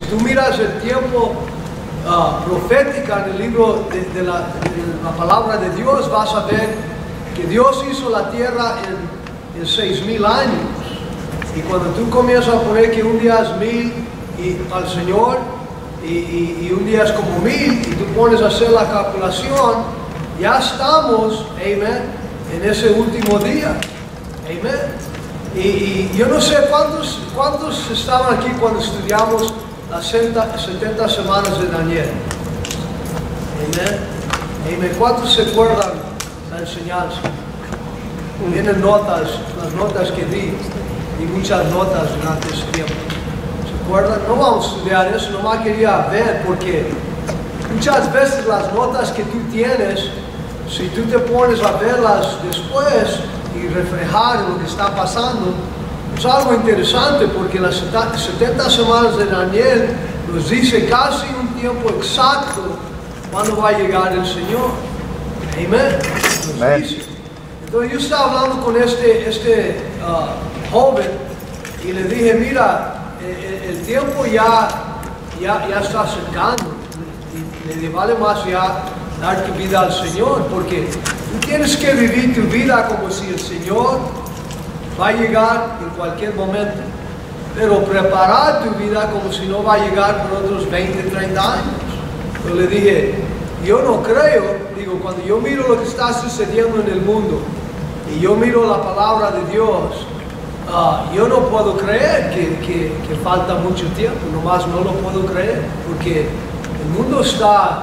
tú miras el tiempo profético en el libro de la palabra de Dios, vas a ver que Dios hizo la tierra en 6,000 años. Y cuando tú comienzas a poner que un día es 1000 al Señor y un día es como 1000, y tú pones a hacer la calculación, ya estamos, amén, en ese último día, amén. Y yo no sé cuántos estaban aquí cuando estudiamos las 70 semanas de Daniel, amén, amén. ¿Cuántos se acuerdan la enseñanza? Tienen notas, las notas que di muchas notas durante ese tiempo. ¿Se acuerdan? No vamos a estudiar eso, nomás quería ver, porque muchas veces las notas que tú tienes, si tú te pones a verlas después y reflejar lo que está pasando, es algo interesante, porque las 70 semanas de Daniel nos dice casi un tiempo exacto cuando va a llegar el Señor. Amén. Nos dice. Entonces yo estaba hablando con este joven y le dije, mira, el tiempo ya está cercano, y le vale más ya dar tu vida al Señor, porque tú tienes que vivir tu vida como si el Señor va a llegar en cualquier momento, pero preparar tu vida como si no va a llegar por otros 20, 30 años. Yo le dije, yo no creo, digo, cuando yo miro lo que está sucediendo en el mundo y yo miro la palabra de Dios, yo no puedo creer que falta mucho tiempo, nomás no lo puedo creer, porque el mundo está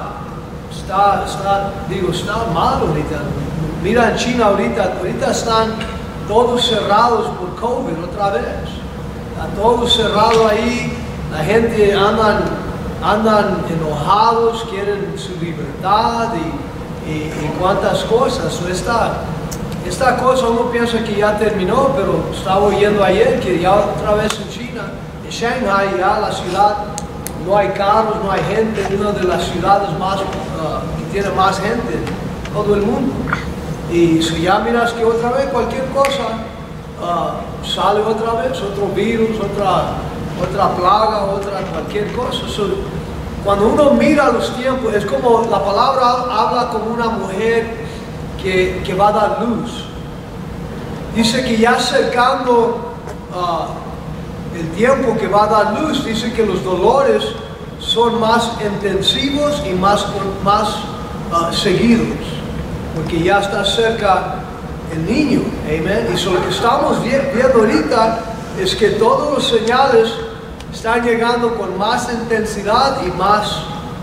mal ahorita. Mira en China ahorita están todos cerrados por COVID otra vez. Está todo cerrado ahí, la gente andan enojados, quieren su libertad y cuantas cosas. Esta cosa uno piensa que ya terminó, pero estaba oyendo ayer que ya otra vez en China, en Shanghai, ya la ciudad, no hay carros, no hay gente, una de las ciudades más que tiene más gente en todo el mundo. Y si ya miras que otra vez cualquier cosa sale otra vez, otro virus, otra plaga, cualquier cosa. Cuando uno mira los tiempos, es como la palabra habla como una mujer que va a dar luz. Dice que ya acercando el tiempo que va a dar luz, dice que los dolores son más intensivos y más seguidos, porque ya está cerca el niño, amén. Y lo que estamos viendo ahorita es que todos los señales están llegando con más intensidad y más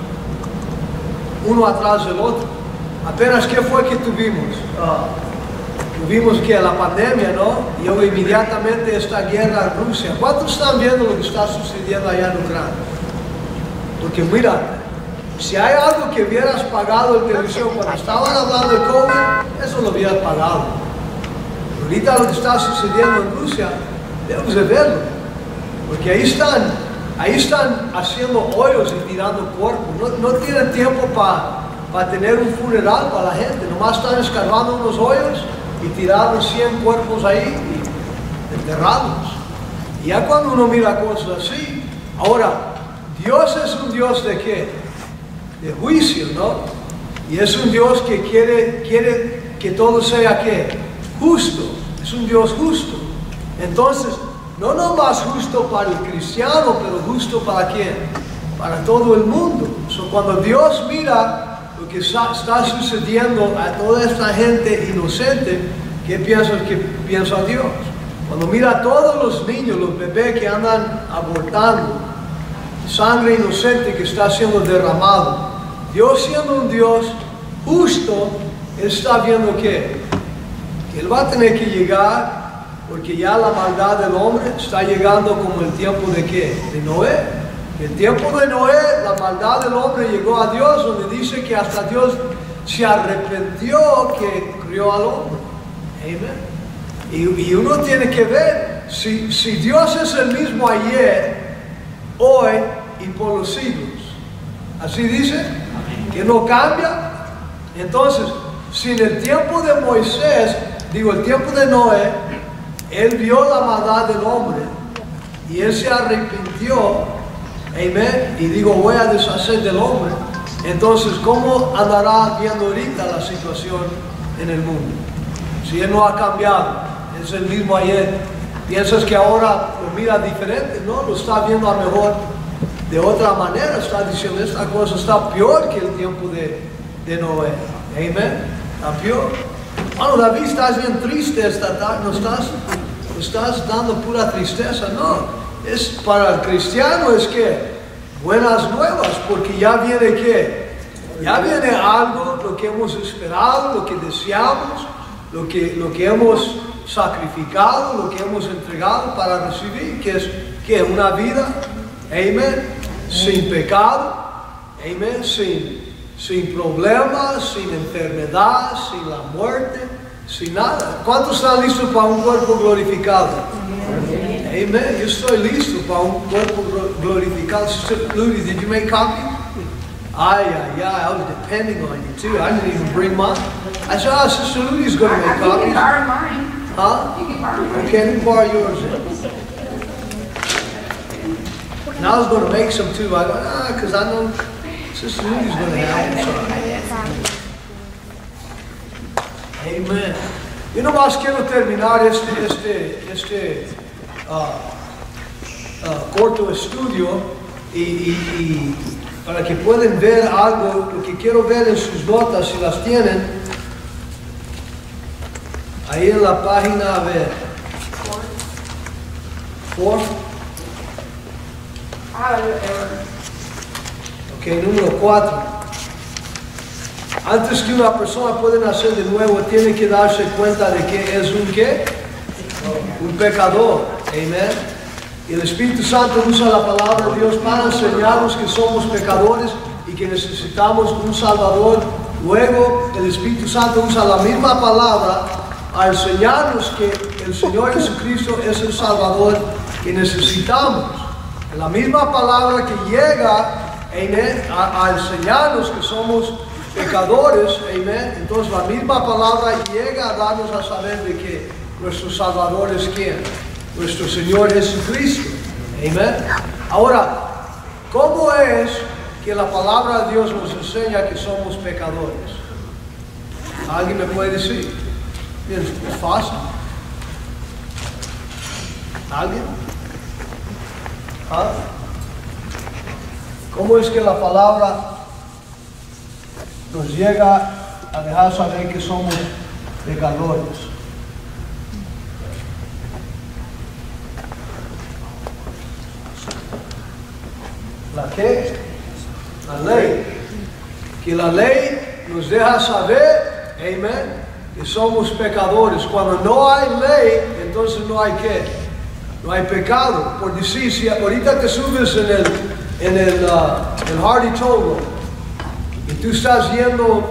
uno atrás del otro. Apenas, ¿qué fue que tuvimos? Tuvimos que la pandemia, ¿no? Y luego inmediatamente esta guerra en Rusia. ¿Cuántos están viendo lo que está sucediendo allá en Ucrania? Porque mira, si hay algo que hubieras pagado en televisión cuando estaban hablando de COVID, eso lo hubieras pagado. Ahorita lo que está sucediendo en Rusia, debemos de verlo. Porque ahí están haciendo hoyos y tirando cuerpos. No tienen tiempo para tener un funeral para la gente. Nomás están escarbando unos hoyos y tiraron 100 cuerpos ahí y enterrados. Y ya cuando uno mira cosas así, ahora, Dios es un Dios de ¿qué? De juicio, ¿no? Y es un Dios que quiere que todo sea ¿qué? Justo. Es un Dios justo. Entonces, no nomás justo para el cristiano, pero justo para ¿quién? Para todo el mundo. Cuando Dios mira lo que está sucediendo a toda esta gente inocente, ¿qué piensa Dios? Cuando mira a todos los niños, los bebés que andan abortando, sangre inocente que está siendo derramado, Dios siendo un Dios justo, Él está viendo que Él va a tener que llegar, porque ya la maldad del hombre está llegando como el tiempo de ¿qué? De Noé. El tiempo de Noé, la maldad del hombre llegó a Dios, donde dice que hasta Dios se arrepintió que crió al hombre. Amén. Y uno tiene que ver, si Dios es el mismo ayer, hoy y por los siglos. Así dice, que no cambia. Entonces, si en el tiempo de Moisés, el tiempo de Noé, él vio la maldad del hombre y él se arrepintió, Amén. Y digo, voy a deshacer del hombre. Entonces, ¿cómo andará viendo ahorita la situación en el mundo? Si él no ha cambiado, es el mismo ayer. Piensas que ahora lo mira diferente, ¿no? Lo está viendo a lo mejor de otra manera. Está diciendo, esta cosa está peor que el tiempo de Noé. Amén. Está peor. Bueno, David, estás bien triste esta tarde. No estás dando pura tristeza. No. Es para el cristiano es que buenas nuevas, porque ya viene ¿qué? Ya viene algo, lo que hemos esperado, lo que deseamos, lo que hemos sacrificado, lo que hemos entregado para recibir, que es que una vida, amén, sin pecado, amén, sin problemas, sin enfermedad, sin la muerte, sin nada. ¿Cuántos están listos para un cuerpo glorificado? Amén. Yo estoy listo para un cuerpo glorificado. Sister Ludy, did you make copies? I was depending on you too. I didn't even bring mine. I said, Sister Ludy's going to make copies. You can borrow mine. Huh? You can borrow mine. Okay, let me borrow yours then. And I was going to make some too. I go, because I know Sister Ludy's going to have them. Amen. Yo nomás quiero terminar este corto estudio y para que puedan ver algo, lo que quiero ver en sus notas, si las tienen, ahí en la página, a ver, 4. Ok, número 4. Antes que una persona pueda nacer de nuevo, tiene que darse cuenta de que es un ¿qué? Un pecador. Amén. Y el Espíritu Santo usa la palabra de Dios para enseñarnos que somos pecadores y que necesitamos un Salvador. Luego el Espíritu Santo usa la misma palabra a enseñarnos que el Señor Jesucristo es el Salvador que necesitamos. La misma palabra que llega a enseñarnos que somos pecadores, amén. Entonces la misma palabra llega a darnos a saber de que nuestro Salvador es ¿quién? Nuestro Señor Jesucristo, amén. Ahora, ¿cómo es que la palabra de Dios nos enseña que somos pecadores? ¿Alguien me puede decir? Bien, es fácil. ¿Alguien? ¿Ah? ¿Cómo es que la palabra nos llega a dejar saber que somos pecadores? ¿La qué? La ley. Que la ley nos deja saber, amén, que somos pecadores. Cuando no hay ley, entonces no hay qué. No hay pecado. Por decir, si ahorita te subes en el Hardy Toll Road y tú estás yendo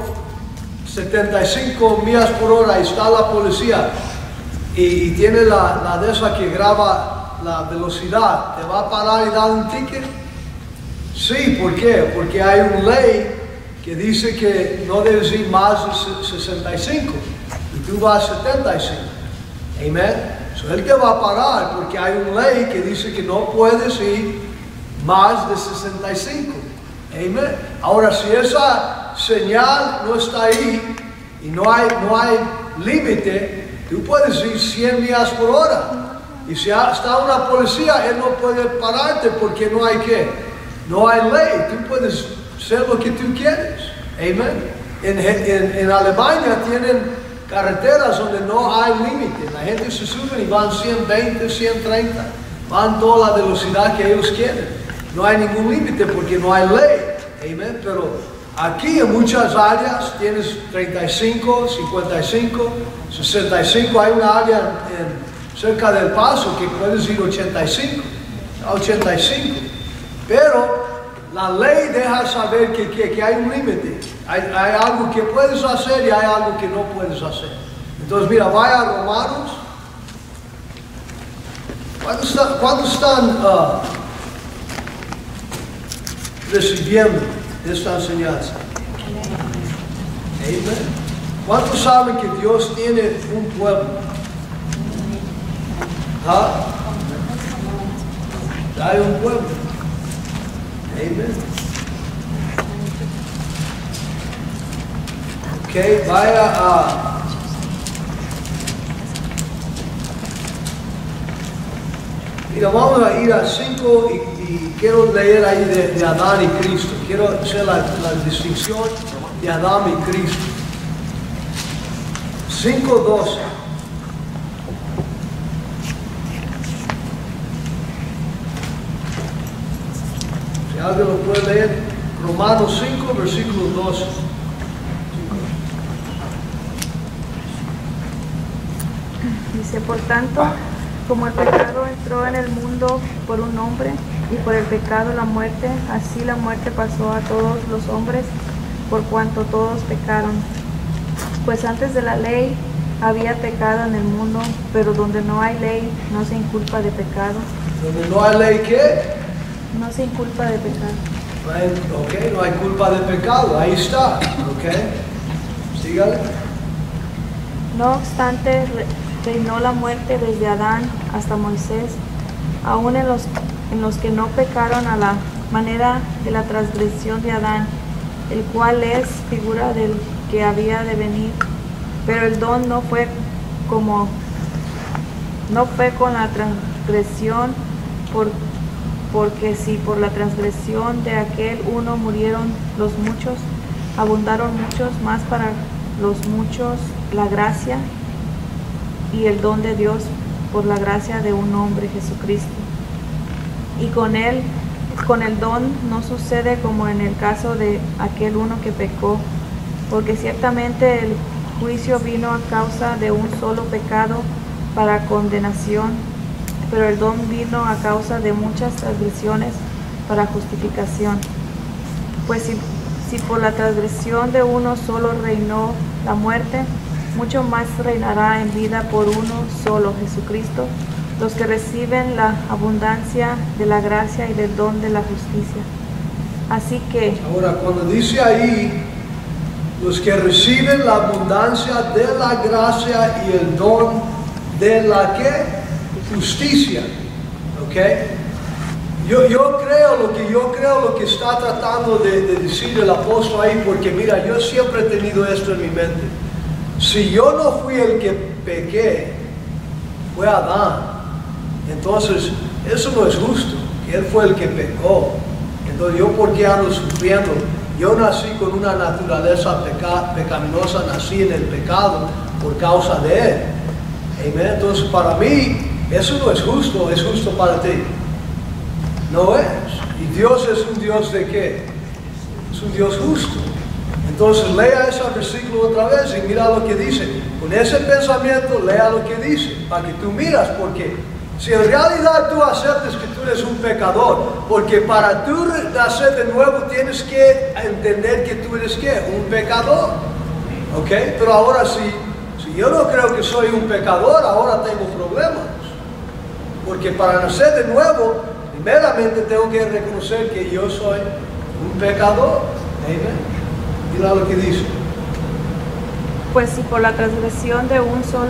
75 millas por hora y está la policía y tiene la de esa que graba la velocidad, ¿te va a parar y dar un ticket? Sí, ¿por qué? Porque hay una ley que dice que no debes ir más de 65 y tú vas a 75. Amén. So, él te va a parar porque hay una ley que dice que no puedes ir más de 65. Amén. Ahora, si esa señal no está ahí y no hay límite, tú puedes ir 100 millas por hora. Y si está una policía, él no puede pararte porque no hay qué. No hay ley, tú puedes hacer lo que tú quieres. Amén. En Alemania tienen carreteras donde no hay límite. La gente se sube y van 120, 130. Van toda la velocidad que ellos quieren. No hay ningún límite porque no hay ley. Amén. Pero aquí en muchas áreas tienes 35, 55, 65. Hay una área cerca del Paso que puedes ir 85. Pero la ley deja saber que hay un límite. Hay algo que puedes hacer y hay algo que no puedes hacer. Entonces, mira, vaya a Romanos. ¿Cuántos están recibiendo esta enseñanza? Amén. ¿Cuántos saben que Dios tiene un pueblo? ¿Ah? Hay un pueblo. Amen. Ok, vaya a... Mira, vamos a ir a 5 y quiero leer ahí de Adán y Cristo. Quiero hacer la distinción de Adán y Cristo. 5:12. Si alguien lo puede leer, Romanos 5, versículo 12. Dice, por tanto, como el pecado entró en el mundo por un hombre, y por el pecado la muerte, así la muerte pasó a todos los hombres, por cuanto todos pecaron. Pues antes de la ley había pecado en el mundo, pero donde no hay ley no se inculpa de pecado. Donde no hay ley, ¿qué? No se inculpa de pecado. Ok, no hay culpa de pecado, ahí está. Ok, sígale. No obstante, reinó la muerte desde Adán hasta Moisés, aun en los que no pecaron a la manera de la transgresión de Adán, el cual es figura del que había de venir. Pero el don no fue con la transgresión, porque si por la transgresión de aquel uno murieron los muchos, abundaron muchos más para los muchos la gracia y el don de Dios por la gracia de un hombre, Jesucristo. Y con el don no sucede como en el caso de aquel uno que pecó, porque ciertamente el juicio vino a causa de un solo pecado para condenación, pero el don vino a causa de muchas transgresiones para justificación. Pues si por la transgresión de uno solo reinó la muerte, mucho más reinará en vida por uno solo, Jesucristo, los que reciben la abundancia de la gracia y del don de la justicia. Así que... Ahora, cuando dice ahí, los que reciben la abundancia de la gracia y el don de la ¿qué? Justicia. ¿Ok? Yo creo lo que está tratando de decir el apóstol ahí, porque mira, yo siempre he tenido esto en mi mente. Si yo no fui el que pequé, fue Adán. Entonces, eso no es justo, que él fue el que pecó. Entonces, ¿yo por qué ando sufriendo? Yo nací con una naturaleza pecaminosa, nací en el pecado por causa de él. Amén. Entonces, para mí, eso no es justo para ti. No es. Y Dios es un Dios de qué? Es un Dios justo. Entonces lea ese versículo otra vez y mira lo que dice. Con ese pensamiento lea lo que dice, para que tú miras, porque si en realidad tú aceptas que tú eres un pecador, porque para tú nacer de nuevo tienes que entender que tú eres ¿qué? Un pecador. ¿Ok? Pero ahora si yo no creo que soy un pecador, ahora tengo problemas. Porque para nacer de nuevo, primeramente tengo que reconocer que yo soy un pecador. Amén. Mira lo que dice. Pues si por la transgresión de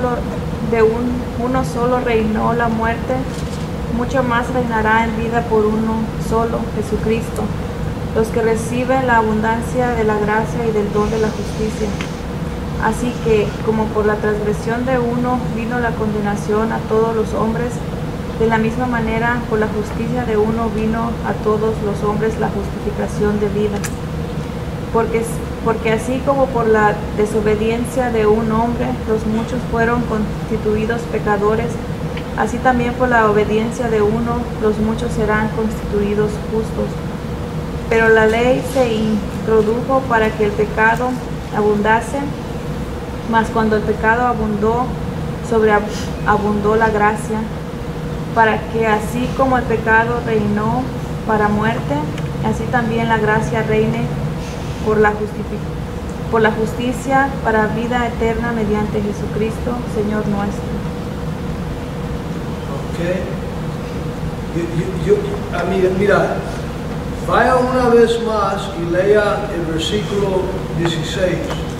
uno solo reinó la muerte, mucho más reinará en vida por uno solo, Jesucristo, los que reciben la abundancia de la gracia y del don de la justicia. Así que, como por la transgresión de uno vino la condenación a todos los hombres, de la misma manera, por la justicia de uno vino a todos los hombres la justificación de vida. Porque así como por la desobediencia de un hombre los muchos fueron constituidos pecadores, así también por la obediencia de uno los muchos serán constituidos justos. Pero la ley se introdujo para que el pecado abundase, mas cuando el pecado abundó, sobreabundó la gracia, para que así como el pecado reinó para muerte, así también la gracia reine por la justicia para vida eterna mediante Jesucristo, Señor nuestro. Ok. Mira, vaya una vez más y lea el versículo 16.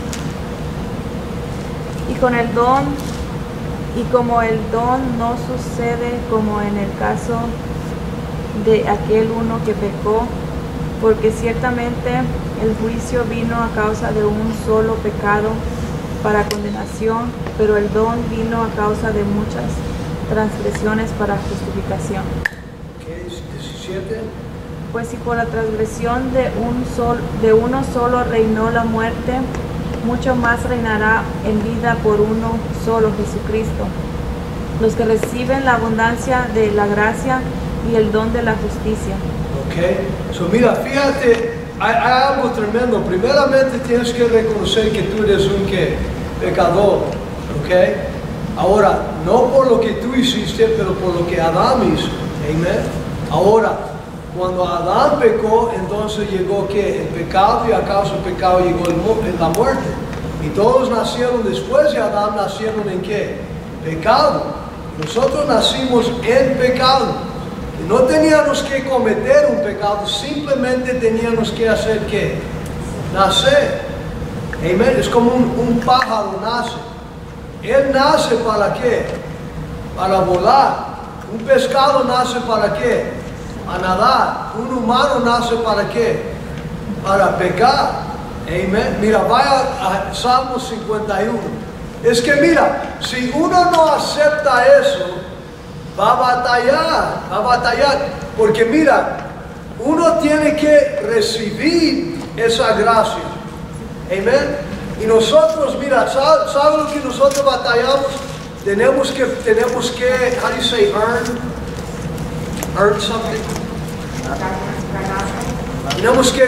Y con el don, y como el don no sucede como en el caso de aquel uno que pecó, porque ciertamente el juicio vino a causa de un solo pecado para condenación, pero el don vino a causa de muchas transgresiones para justificación. ¿Qué es 17? Pues si por la transgresión de uno solo reinó la muerte, mucho más reinará en vida por uno solo, Jesucristo, los que reciben la abundancia de la gracia y el don de la justicia. Ok, so mira, fíjate, hay algo tremendo. Primeramente tienes que reconocer que tú eres un pecador, ok. Ahora, no por lo que tú hiciste, pero por lo que Adán hizo, amén. Ahora, cuando Adán pecó, entonces llegó que el pecado, y a causa del pecado llegó la muerte. Y todos nacieron después de Adán, nacieron en qué? Pecado. Nosotros nacimos en pecado. Y no teníamos que cometer un pecado, simplemente teníamos que hacer ¿qué? Nacer. Amén. Es como un pájaro nace. Él nace ¿para qué? Para volar. Un pescado nace ¿para qué? A nadar. Un humano nace ¿para qué? Para pecar. Amén. Mira, vaya a Salmo 51. Es que mira, si uno no acepta eso, va a batallar, porque mira, uno tiene que recibir esa gracia. Amén. Y nosotros, mira, ¿sabe lo que nosotros batallamos? Tenemos que, how do you say earn something? Tenemos que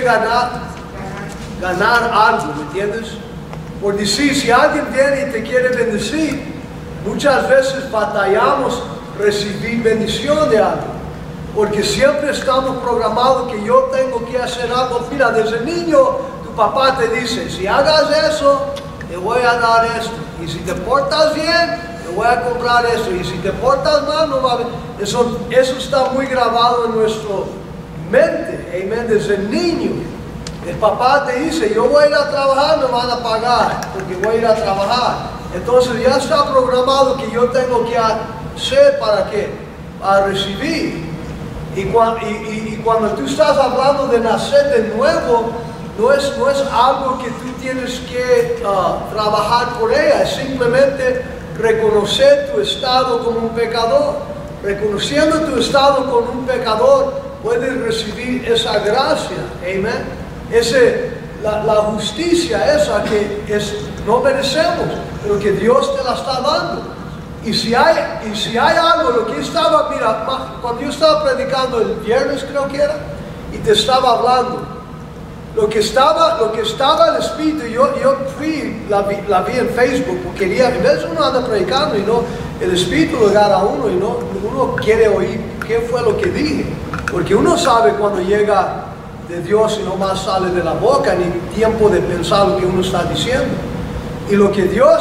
ganar algo, ¿me entiendes? Por decir, si alguien viene y te quiere bendecir, muchas veces batallamos recibir bendición de algo, porque siempre estamos programados que yo tengo que hacer algo. Mira, desde niño tu papá te dice, si hagas eso, te voy a dar esto, y si te portas bien, te voy a comprar esto, y si te portas mal, no va a haber. Eso está muy grabado en nuestra mente, amén, desde niño. El papá te dice, yo voy a ir a trabajar, me van a pagar, porque voy a ir a trabajar. Entonces ya está programado que yo tengo que hacer ¿para qué? Para recibir. Y cuando tú estás hablando de nacer de nuevo, no es algo que tú tienes que trabajar por ella, es simplemente reconocer tu estado como un pecador. Reconociendo tu estado como un pecador, puedes recibir esa gracia, amén. La justicia esa que no merecemos, pero que Dios te la está dando. Y si hay algo, lo que estaba, mira, cuando yo estaba predicando el viernes creo que era, y te estaba hablando, lo que estaba el Espíritu, yo fui, la vi en Facebook, porque a veces uno anda predicando y no, el Espíritu lo agarra a uno y no, uno quiere oír qué fue lo que dije, porque uno sabe cuando llega de Dios y no más sale de la boca, ni tiempo de pensar lo que uno está diciendo. Y lo que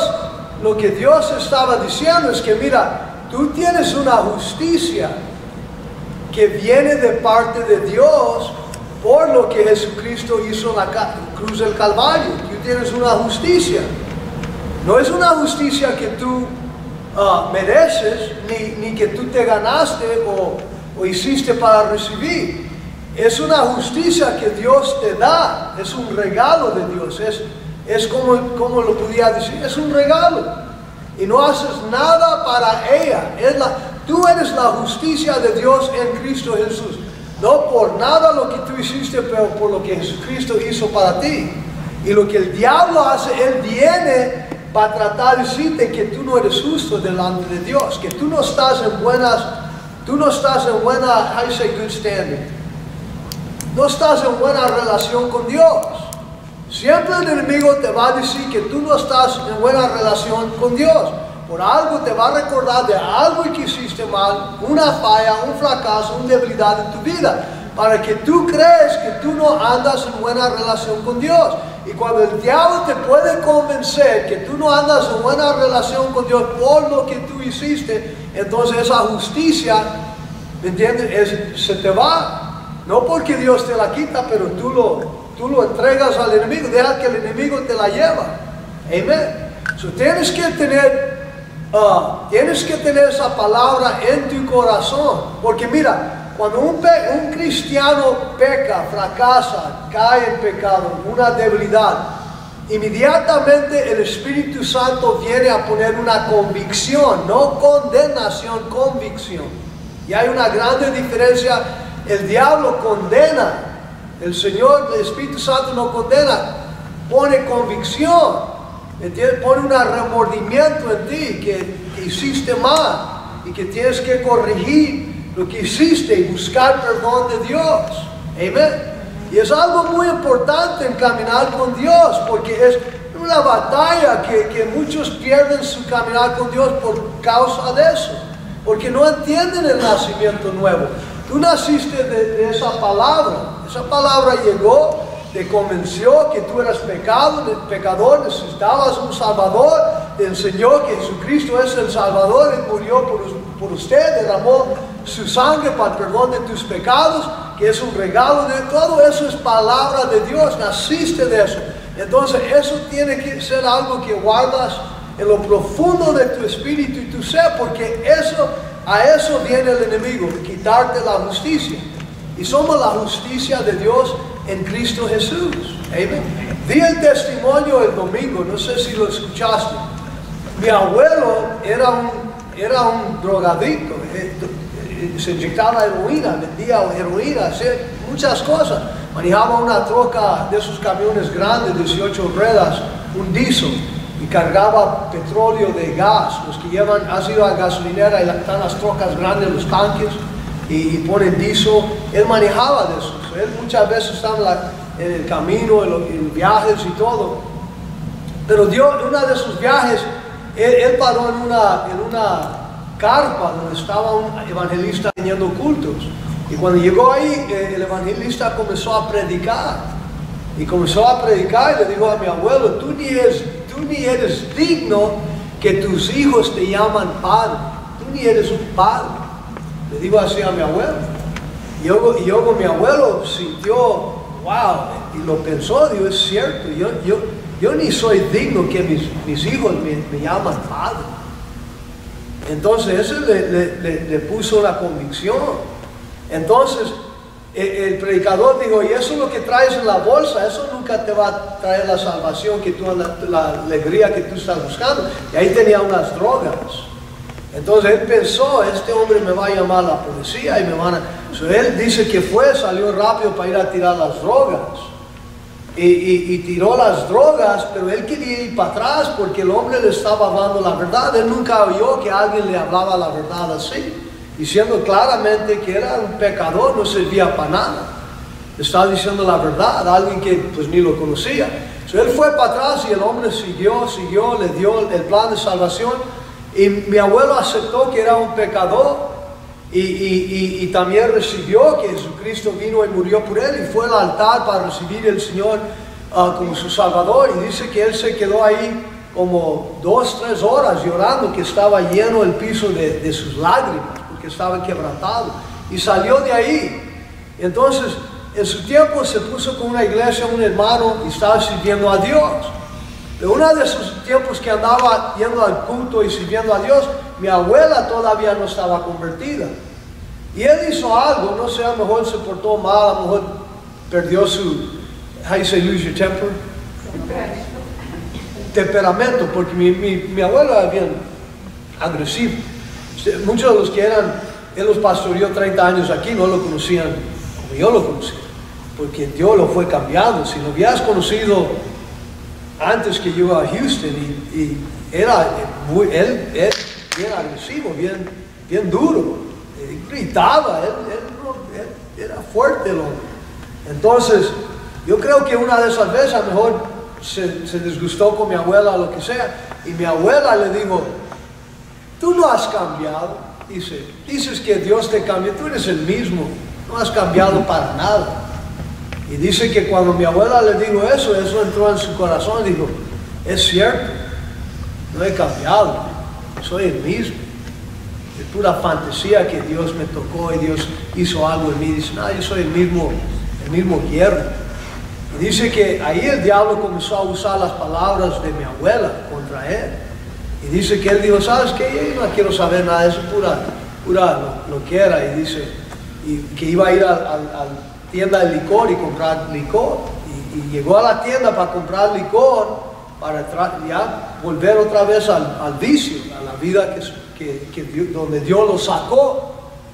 Dios estaba diciendo es que mira, tú tienes una justicia que viene de parte de Dios por lo que Jesucristo hizo en la cruz del Calvario. Tú tienes una justicia. No es una justicia que tú mereces, ni que tú te ganaste o hiciste para recibir. Es una justicia que Dios te da, es un regalo de Dios, es como lo podía decir, es un regalo. Y no haces nada para ella, tú eres la justicia de Dios en Cristo Jesús. No por nada lo que tú hiciste, pero por lo que Jesucristo hizo para ti. Y lo que el diablo hace, él viene para tratar de decirte que tú no eres justo delante de Dios, que tú no estás en buena, how you say good standing. No estás en buena relación con Dios. Siempre el enemigo te va a decir que tú no estás en buena relación con Dios. Por algo te va a recordar de algo que hiciste mal, una falla, un fracaso, una debilidad en tu vida, para que tú crees que tú no andas en buena relación con Dios. Y cuando el diablo te puede convencer que tú no andas en buena relación con Dios por lo que tú hiciste, entonces esa justicia, ¿me entiendes? Se te va. No porque Dios te la quita, pero tú lo entregas al enemigo, deja que el enemigo te la lleva. Amén. So, tienes que tener esa palabra en tu corazón, porque mira, cuando un cristiano peca, fracasa, cae en pecado, una debilidad, inmediatamente el Espíritu Santo viene a poner una convicción, no condenación, convicción. Y hay una grande diferencia. El diablo condena, el Señor, el Espíritu Santo no condena, pone convicción, ¿entiendes? Pone un remordimiento en ti que hiciste mal y que tienes que corregir lo que hiciste y buscar perdón de Dios. Amén. Y es algo muy importante en caminar con Dios, porque es una batalla que muchos pierden su caminar con Dios por causa de eso, porque no entienden el nacimiento nuevo. Tú naciste de esa palabra llegó, te convenció que tú eras pecador, necesitabas un Salvador, te enseñó que Jesucristo es el Salvador, Él murió por usted, derramó su sangre para el perdón de tus pecados, que es un regalo de todo eso, es palabra de Dios, naciste de eso. Entonces eso tiene que ser algo que guardas en lo profundo de tu espíritu y tu ser, porque a eso viene el enemigo, quitarte la justicia. Y somos la justicia de Dios en Cristo Jesús. Amén. Di el testimonio el domingo, no sé si lo escuchaste. Mi abuelo era un drogadicto, se inyectaba heroína, vendía heroína, hacía muchas cosas. Manejaba una troca de esos camiones grandes, 18 ruedas, un diesel, y cargaba petróleo de gas. Los que has ido a gasolinera y están las trocas grandes, los tanques, y ponen diesel. Él manejaba de eso. Él muchas veces estaba en el camino, en viajes y todo. Pero en uno de esos viajes, él paró en una carpa donde estaba un evangelista teniendo cultos. Y cuando llegó ahí, el evangelista comenzó a predicar. Y comenzó a predicar y le dijo a mi abuelo: tú ni eres digno que tus hijos te llaman padre. Tú ni eres un padre. Le digo así a mi abuelo. Y luego mi abuelo sintió, wow, y lo pensó, dijo: es cierto, yo ni soy digno que mis hijos me llaman padre. Entonces eso le puso la convicción. Entonces el predicador dijo: y eso es lo que traes en la bolsa, eso nunca te va a traer la salvación, la alegría que tú estás buscando. Y ahí tenía unas drogas. Entonces él pensó: este hombre me va a llamar a la policía y me van a... él dice que salió rápido para ir a tirar las drogas. Y tiró las drogas, pero él quería ir para atrás porque el hombre le estaba hablando la verdad. Él nunca oyó que alguien le hablaba la verdad así, diciendo claramente que era un pecador, no servía para nada. Estaba diciendo la verdad a alguien que pues ni lo conocía. Él fue para atrás y el hombre siguió, le dio el plan de salvación. Y mi abuelo aceptó que era un pecador y también recibió que Jesucristo vino y murió por él, y fue al altar para recibir al Señor como su Salvador. Y dice que él se quedó ahí como 2-3 horas llorando, que estaba lleno el piso de sus lágrimas, porque estaba quebrantado, y salió de ahí. Entonces en su tiempo se puso con una iglesia, un hermano, y estaba sirviendo a Dios. Pero uno de esos tiempos que andaba yendo al culto y sirviendo a Dios, mi abuela todavía no estaba convertida. Y él hizo algo, no sé, a lo mejor se portó mal, a lo mejor perdió su, how you say, lose your temper? Temperamento, porque mi abuelo era bien agresivo. Muchos de los que él los pastoreó 30 años aquí, no lo conocían como yo lo conocí, porque Dios lo fue cambiando. Si lo hubieras conocido antes que yo a Houston, y él bien agresivo, bien duro, gritaba, él era fuerte el hombre. Entonces yo creo que una de esas veces a lo mejor se disgustó con mi abuela o lo que sea, y mi abuela le dijo: tú no has cambiado. Dices que Dios te cambió, tú eres el mismo, no has cambiado para nada. Y dice que cuando mi abuela le dijo eso entró en su corazón y dijo: es cierto, no he cambiado, soy el mismo. Es pura fantasía que Dios me tocó y Dios hizo algo en mí. Dice: no, yo soy el mismo hierro. Y dice que ahí el diablo comenzó a usar las palabras de mi abuela contra él. Y dice que él dijo: ¿sabes qué? Yo no quiero saber nada de eso, pura lo que era. Y dice: y que iba a ir a la tienda de licor y comprar licor. Y llegó a la tienda para comprar licor, para ya volver otra vez al vicio, a la vida donde Dios lo sacó.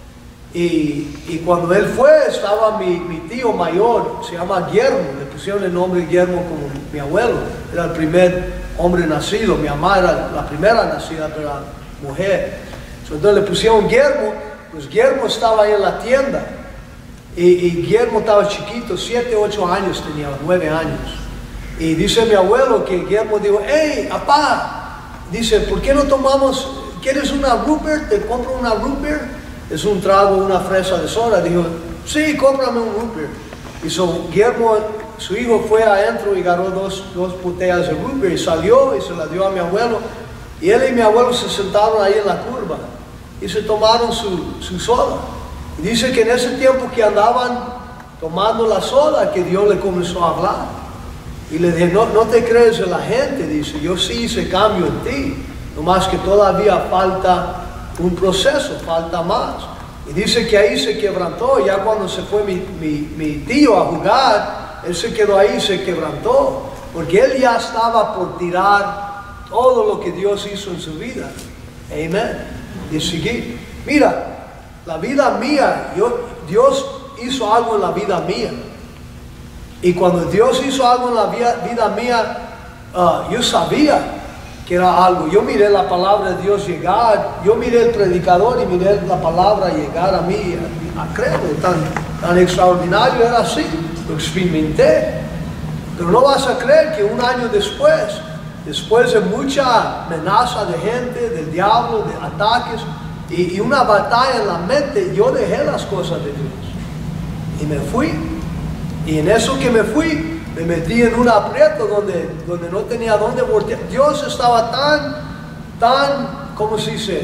Y cuando él fue, estaba mi tío mayor, se llama Guillermo, le pusieron el nombre Guillermo como mi abuelo, era el primer hombre nacido, mi mamá era la primera nacida, pero la mujer. Entonces le pusieron Guillermo, pues Guillermo estaba ahí en la tienda, y Guillermo estaba chiquito, 7, 8 años tenía, 9 años. Y dice mi abuelo que Guillermo dijo, hey, papá, dice, ¿por qué no tomamos, quieres una Rupert? ¿Te compro una Rupert? Es un trago, una fresa de soda. Dijo, sí, cómprame un Rupert. Y Guillermo, su hijo, fue adentro y agarró dos botellas de Rupert y salió y se la dio a mi abuelo. Y él y mi abuelo se sentaron ahí en la curva y se tomaron su soda. Y dice que en ese tiempo que andaban tomando la soda, que Dios le comenzó a hablar. Y le dije, no te crees de la gente, dice, yo sí hice cambio en ti, nomás que todavía falta un proceso, falta más. Y dice que ahí se quebrantó, ya cuando se fue mi tío a jugar, él se quedó ahí y se quebrantó, porque él ya estaba por tirar todo lo que Dios hizo en su vida. Amén. Y seguir. Mira, la vida mía, Dios hizo algo en la vida mía. Y cuando Dios hizo algo en la vida mía, yo sabía que era algo. Yo miré la palabra de Dios llegar, yo miré el predicador y miré la palabra llegar a mí, a creerlo, tan extraordinario era así, lo experimenté. Pero no vas a creer que un año después de mucha amenaza de gente, del diablo, de ataques, y una batalla en la mente, yo dejé las cosas de Dios y me fui. Y en eso que me fui, me metí en un aprieto donde no tenía dónde voltear. Dios estaba tan, ¿cómo se dice?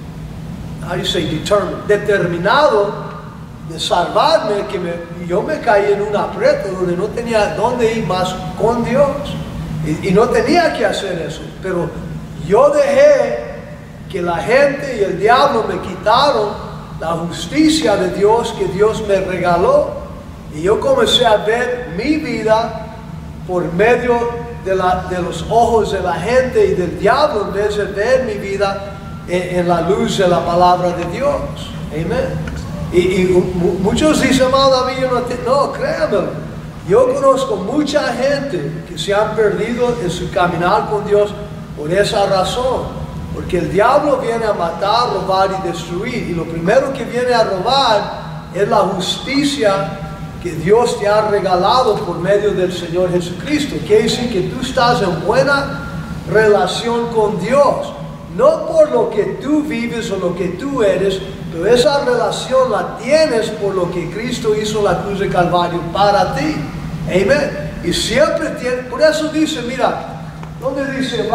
Determinado de salvarme, que yo me caí en un aprieto donde no tenía dónde ir más con Dios. Y no tenía que hacer eso. Pero yo dejé que la gente y el diablo me quitaron la justicia de Dios que Dios me regaló. Y yo comencé a ver mi vida por medio de los ojos de la gente y del diablo, en vez de ver mi vida en la luz de la palabra de Dios. Amén. Y muchos dicen, David, no, créanmelo. Yo conozco mucha gente que se han perdido en su caminar con Dios por esa razón. Porque el diablo viene a matar, robar y destruir. Y lo primero que viene a robar es la justicia que Dios te ha regalado por medio del Señor Jesucristo. Quiere decir que tú estás en buena relación con Dios, no por lo que tú vives o lo que tú eres, pero esa relación la tienes por lo que Cristo hizo en la cruz de Calvario para ti. Amén. Y siempre tiene, por eso dice, mira, donde dice,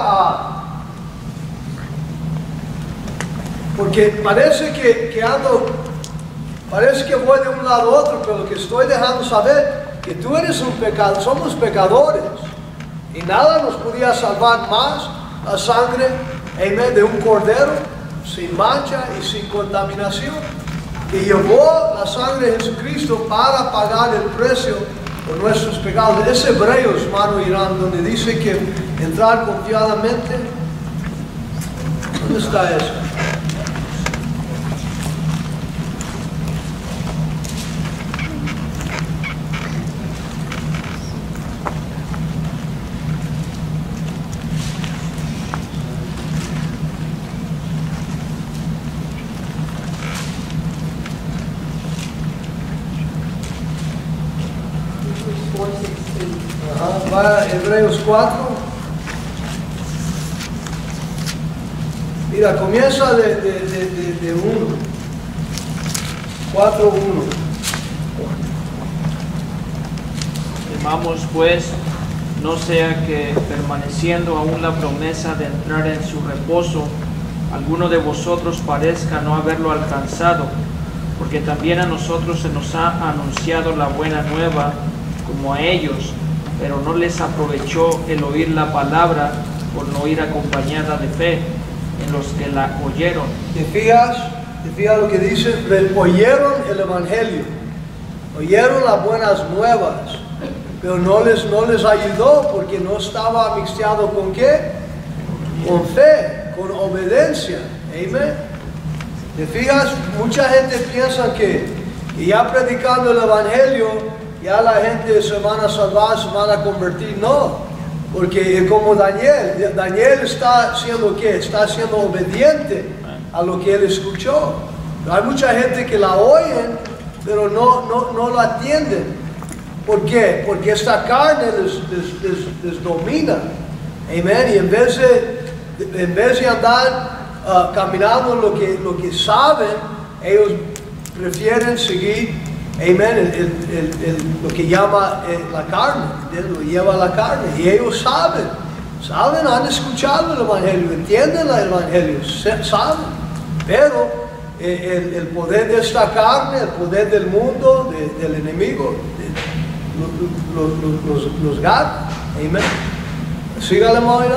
porque parece que parece que voy de un lado a otro, pero lo que estoy dejando saber que tú eres un pecado, somos pecadores. Y nada nos podía salvar más la sangre, amén, de un cordero sin mancha y sin contaminación, que llevó la sangre de Jesucristo para pagar el precio por nuestros pecados. Es Hebreos, hermano Irán, donde dice que entrar confiadamente. ¿Dónde está eso? Hebreos 4. Mira, comienza de 1. 4:1. Temamos pues, no sea que permaneciendo aún la promesa de entrar en su reposo, alguno de vosotros parezca no haberlo alcanzado, porque también a nosotros se nos ha anunciado la buena nueva como a ellos, pero no les aprovechó el oír la palabra por no ir acompañada de fe en los que la oyeron. ¿Te fijas? ¿Te fijas lo que dice? Oyeron el Evangelio, oyeron las buenas nuevas, pero no les ayudó porque no estaba mixteado ¿con qué? Con fe, con obediencia. Amén. ¿Te fijas? Mucha gente piensa que ya predicando el Evangelio, ya la gente se van a salvar, se van a convertir. No, porque es como Daniel. Daniel está haciendo ¿qué? Está siendo obediente a lo que él escuchó. Hay mucha gente que la oyen, pero no la atienden. ¿Por qué? Porque esta carne les domina. Amén. Y en vez de andar caminando lo que saben, ellos prefieren seguir, amén, lo que llama la carne, lo lleva la carne. Y ellos saben, han escuchado el Evangelio, entienden el Evangelio, saben. Pero el poder de esta carne, el poder del mundo, del enemigo, los gana. Amén. Sígale, Moira.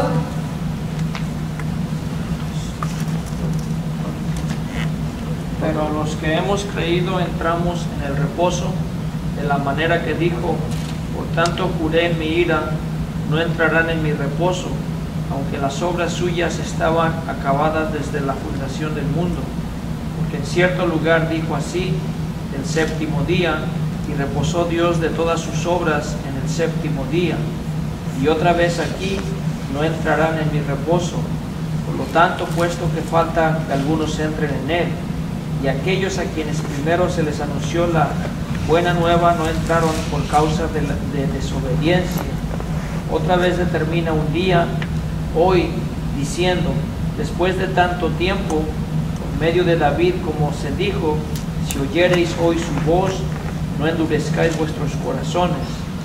Pero los que hemos creído entramos en el reposo de la manera que dijo: por tanto juré en mi ira, no entrarán en mi reposo, aunque las obras suyas estaban acabadas desde la fundación del mundo. Porque en cierto lugar dijo así: el séptimo día, y reposó Dios de todas sus obras en el séptimo día. Y otra vez aquí: no entrarán en mi reposo. Por lo tanto, puesto que falta que algunos entren en él, y aquellos a quienes primero se les anunció la buena nueva no entraron por causa de desobediencia. Otra vez determina un día, hoy, diciendo: después de tanto tiempo, por medio de David, como se dijo: si oyereis hoy su voz, no endurezcáis vuestros corazones.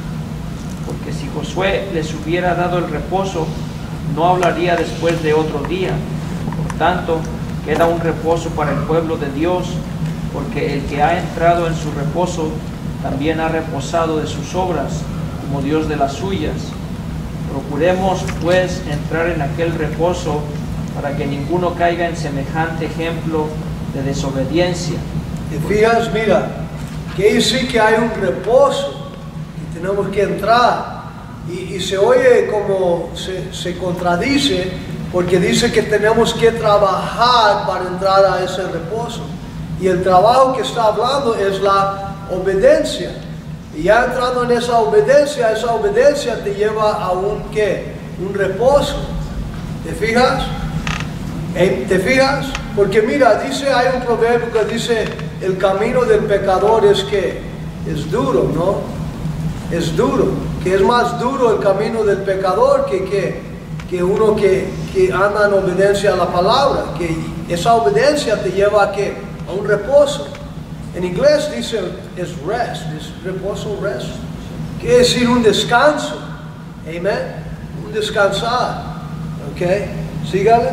Porque si Josué les hubiera dado el reposo, no hablaría después de otro día. Por tanto, queda un reposo para el pueblo de Dios, porque el que ha entrado en su reposo también ha reposado de sus obras, como Dios de las suyas. Procuremos pues entrar en aquel reposo, para que ninguno caiga en semejante ejemplo de desobediencia. Te fijas, mira, que decir que hay un reposo y tenemos que entrar, y se oye como se contradice, porque dice que tenemos que trabajar para entrar a ese reposo. Y el trabajo que está hablando es la obediencia. Y ya entrando en esa obediencia te lleva a un reposo. ¿Te fijas? ¿Te fijas? Porque mira, hay un proverbio que dice: el camino del pecador es duro, ¿no? Es duro. Que es más duro el camino del pecador que uno que anda en obediencia a la palabra, que esa obediencia te lleva a un reposo. En inglés dice es rest, es reposo, rest. Quiere decir un descanso. Amén. Un descansar. Ok. Sígale.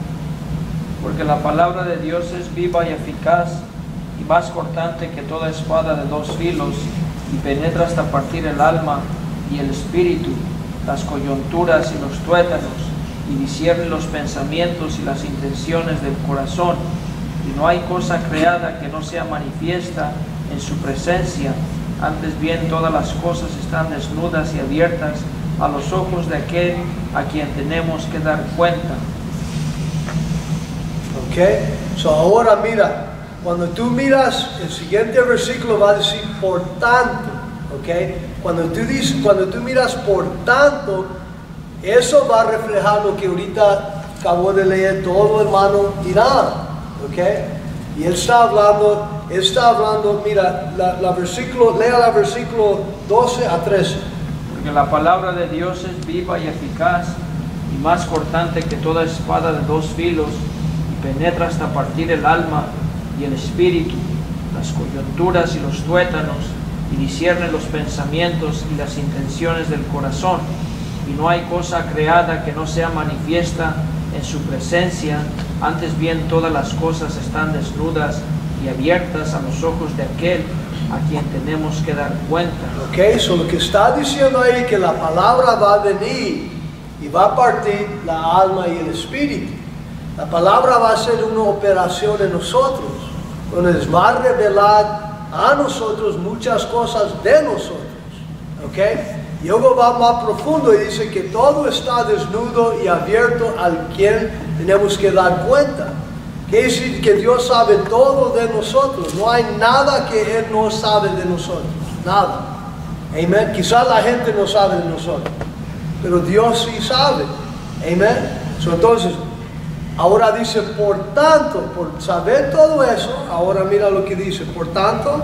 Porque la palabra de Dios es viva y eficaz, y más cortante que toda espada de dos filos, y penetra hasta partir el alma y el espíritu, las coyunturas y los tuétanos, y discierne los pensamientos y las intenciones del corazón. Y no hay cosa creada que no sea manifiesta en su presencia. Antes bien, todas las cosas están desnudas y abiertas a los ojos de aquel a quien tenemos que dar cuenta. Ok, so ahora mira, cuando tú miras, el siguiente versículo va a decir por tanto. Ok, cuando tú miras por tanto, eso va a reflejar lo que ahorita acabó de leer todo hermano Irán. Ok, y él está hablando, mira, lea el versículo 12 a 13. Porque la palabra de Dios es viva y eficaz, y más cortante que toda espada de dos filos, y penetra hasta partir el alma y el espíritu, las coyunturas y los tuétanos, y discierne los pensamientos y las intenciones del corazón. Y no hay cosa creada que no sea manifiesta en su presencia. Antes bien, todas las cosas están desnudas y abiertas a los ojos de aquel a quien tenemos que dar cuenta. Ok, so lo que está diciendo ahí, que la palabra va a venir y va a partir la alma y el espíritu. La palabra va a ser una operación en nosotros. Entonces va a revelar a nosotros muchas cosas de nosotros. ¿Ok? Y luego va más profundo y dice que todo está desnudo y abierto al quien tenemos que dar cuenta. Quiere decir que Dios sabe todo de nosotros. No hay nada que Él no sabe de nosotros. Nada. Amén. Quizás la gente no sabe de nosotros, pero Dios sí sabe. Amén. Entonces, ahora dice, por tanto, por saber todo eso, ahora mira lo que dice, por tanto,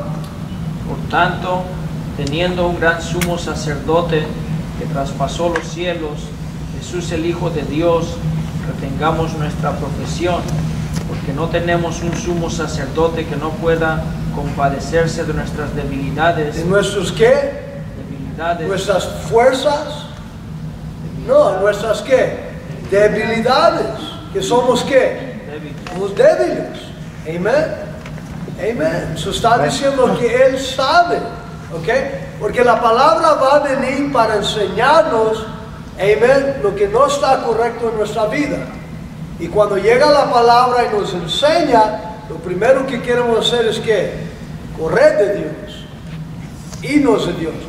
teniendo un gran sumo sacerdote que traspasó los cielos, Jesús el Hijo de Dios, retengamos nuestra profesión, porque no tenemos un sumo sacerdote que no pueda compadecerse de nuestras debilidades. ¿de nuestros qué? Debilidades. ¿Nuestras fuerzas? No, ¿nuestras qué? Debilidades. ¿Que somos qué? Débiles. Somos débiles. Amén. Amén. Eso está diciendo que Él sabe. ¿Ok? Porque la palabra va a venir para enseñarnos, amén, lo que no está correcto en nuestra vida. Y cuando llega la palabra y nos enseña, lo primero que queremos hacer es que correr de Dios, irnos de Dios.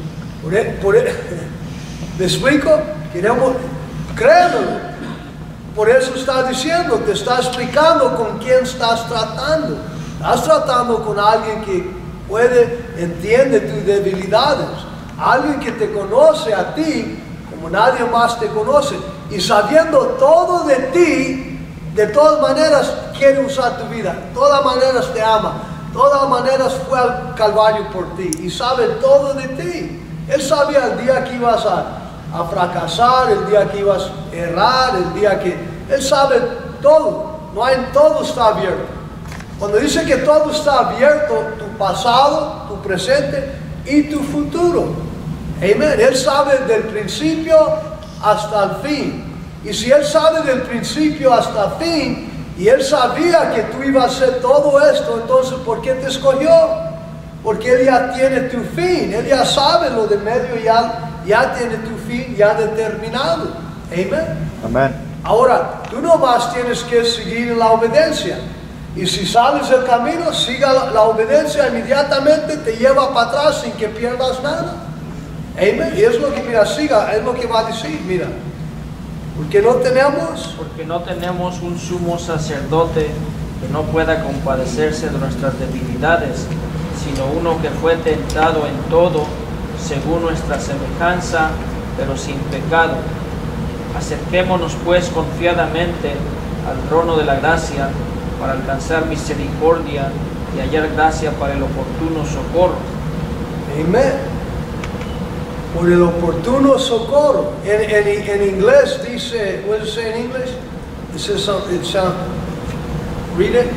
¿Me explico? Queremos creerlo. Por eso está diciendo, te está explicando con quién estás tratando. Estás tratando con alguien que entiende tus debilidades. Alguien que te conoce a ti como nadie más te conoce. Y sabiendo todo de ti, de todas maneras quiere usar tu vida. De todas maneras te ama. De todas maneras fue al Calvario por ti. Y sabe todo de ti. Él sabía el día que ibas a fracasar, el día que ibas a errar, el día que... Él sabe todo. No hay, todo está abierto. Cuando dice que todo está abierto, tu pasado, tu presente y tu futuro. Amén. Él sabe del principio hasta el fin. Y si Él sabe del principio hasta el fin, y Él sabía que tú ibas a hacer todo esto, entonces ¿por qué te escogió? Porque Él ya tiene tu fin. Él ya sabe lo de medio, ya tiene tu fin ya determinado. Amén. Amén. Ahora, tú nomás tienes que seguir la obediencia. Y si sales del camino, siga la obediencia, inmediatamente te lleva para atrás sin que pierdas nada. Amén. Y es lo que, mira, siga, es lo que va a decir, mira. Porque no tenemos un sumo sacerdote que no pueda compadecerse de nuestras debilidades, sino uno que fue tentado en todo, según nuestra semejanza, pero sin pecado. Acerquémonos pues confiadamente al trono de la gracia para alcanzar misericordia y hallar gracia para el oportuno socorro. Amén. Por el oportuno socorro. En inglés dice, what does it say in English? It says something, read it.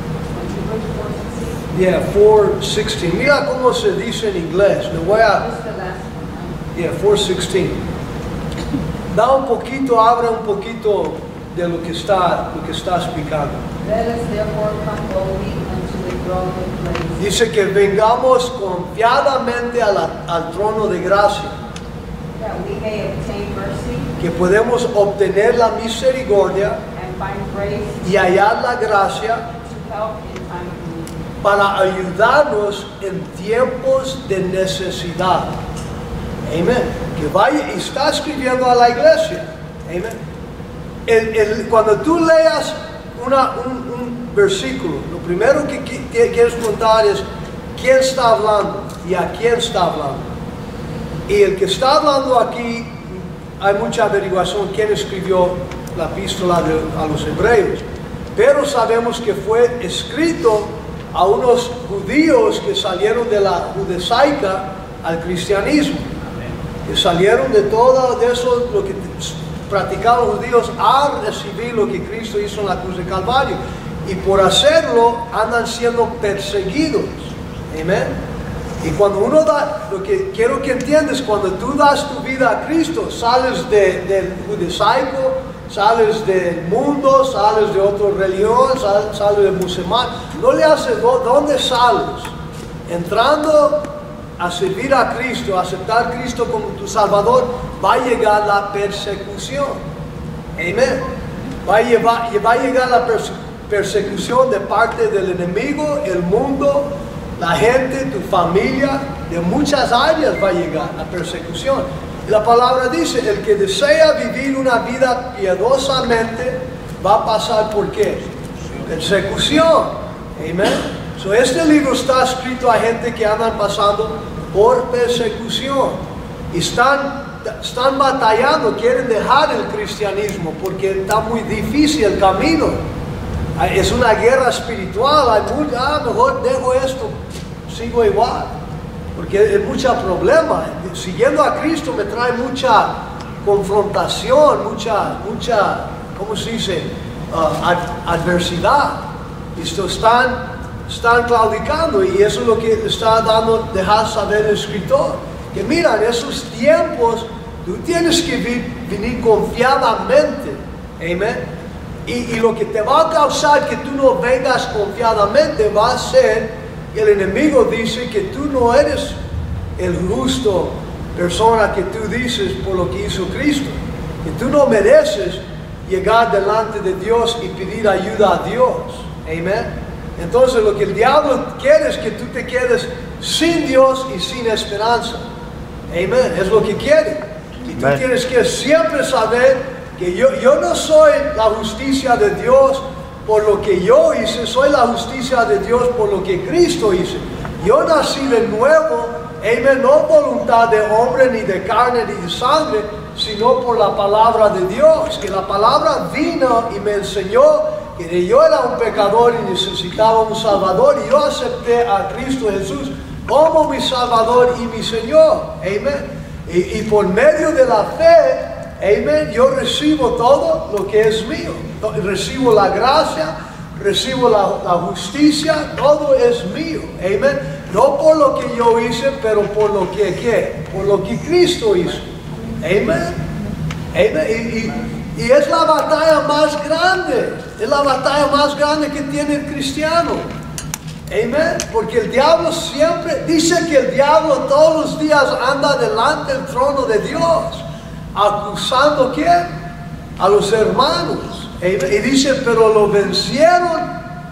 Yeah, 4:16. Mira cómo se dice en inglés. Le voy a... Yeah, 4:16. Da un poquito, abre un poquito de lo que está explicando. Dice que vengamos confiadamente al trono de gracia. Que podemos obtener la misericordia y hallar la gracia para ayudarnos en tiempos de necesidad. Amén. Que vaya y está escribiendo a la iglesia. Amén. Cuando tú leas un versículo, lo primero que quieres preguntar es quién está hablando y a quién está hablando. Y el que está hablando aquí, hay mucha averiguación quién escribió la epístola a los hebreos, pero sabemos que fue escrito a unos judíos que salieron de la judaica al cristianismo, que salieron de todo eso, lo que practicaban los judíos, a recibir lo que Cristo hizo en la cruz de Calvario. Y por hacerlo andan siendo perseguidos. Amén. Y cuando uno da, lo que quiero que entiendas, cuando tú das tu vida a Cristo, sales del judaico, sales del mundo, sales de otra religión, sales del musulmán. No le haces, ¿dónde sales? Entrando a servir a Cristo, a aceptar a Cristo como tu Salvador, va a llegar la persecución. Amén. Va a llegar la persecución. persecución de parte del enemigo, el mundo, la gente, tu familia, de muchas áreas va a llegar la persecución. Y la palabra dice, el que desea vivir una vida piadosamente va a pasar por qué? Persecución. Amén. So, este libro está escrito a gente que andan pasando por persecución. Y están batallando, quieren dejar el cristianismo porque está muy difícil el camino. Es una guerra espiritual. Mejor dejo esto, sigo igual. Porque hay mucho problema. Siguiendo a Cristo me trae mucha confrontación, mucha, ¿cómo se dice? Adversidad. Esto están claudicando, y eso es lo que está dando, dejar saber el escritor. Que mira, en esos tiempos tú tienes que venir confiadamente. Amén. Y lo que te va a causar que tú no vengas confiadamente va a ser que el enemigo dice que tú no eres el justo persona que tú dices por lo que hizo Cristo. Que tú no mereces llegar delante de Dios y pedir ayuda a Dios. Amén. Entonces lo que el diablo quiere es que tú te quedes sin Dios y sin esperanza. Amén. Es lo que quiere. Y tú tienes que siempre saber que yo no soy la justicia de Dios por lo que yo hice, soy la justicia de Dios por lo que Cristo hizo. Yo nací de nuevo, amén, no voluntad de hombre, ni de carne, ni de sangre, sino por la palabra de Dios. Que la palabra vino y me enseñó que yo era un pecador y necesitaba un Salvador, y yo acepté a Cristo Jesús como mi Salvador y mi Señor. Amén. Y por medio de la fe, amén, yo recibo todo lo que es mío. Recibo la gracia, recibo la justicia, todo es mío. Amén. No por lo que yo hice, pero por lo que, ¿qué? Por lo que Cristo hizo. Amén. Amén. Y es la batalla más grande. Es la batalla más grande que tiene el cristiano. Amén. Porque el diablo siempre, dice que el diablo todos los días anda delante del trono de Dios, acusando ¿quién? A los hermanos. Amén. Y dice, pero lo vencieron,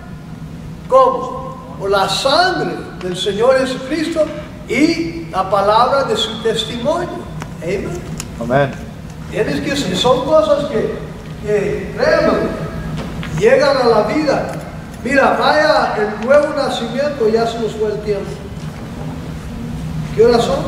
¿cómo? Por la sangre del Señor Jesucristo y la palabra de su testimonio. Amén. Amén. Tienes que, son cosas que créeme, llegan a la vida. Mira, vaya el nuevo nacimiento, ya se nos fue el tiempo. ¿Qué horas son?